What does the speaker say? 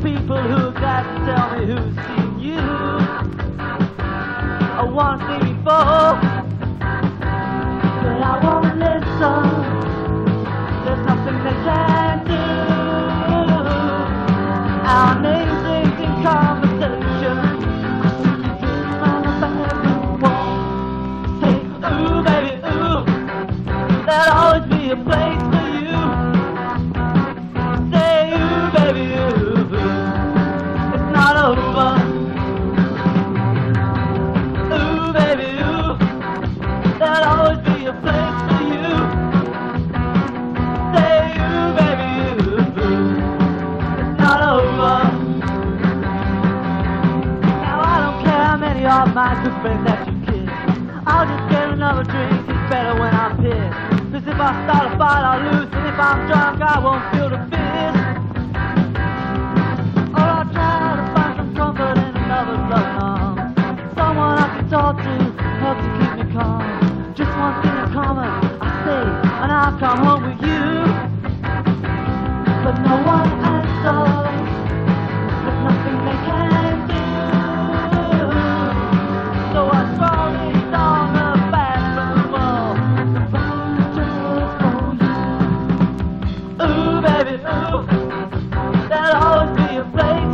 people who got to tell me who's seen you. I want to see me fall, but I won't listen. There's nothing they can do. Our names ain't in conversation. Dream on the bedroom wall. Say, ooh, baby, ooh, there'll always be a place for you. Say, ooh, baby, ooh, it's not over. Ooh, baby, ooh, there'll always be a place for you. Say, ooh, baby, ooh, it's not over. Now I don't care how many of my good friends that you kiss. I'll just get another drink, it's better when I'm pissed. 'Cause if I start a fight I'll lose, and if I'm drunk I won't feel the fist. Or I'll try to find some comfort in another love song. Someone I can talk to, help to keep me calm. Just one thing in common, I stay and I'll come home with you. But no one answers, there's nothing they can do. So I scroll this on the bathroom wall, just for you. Ooh, baby, ooh, there'll always be a place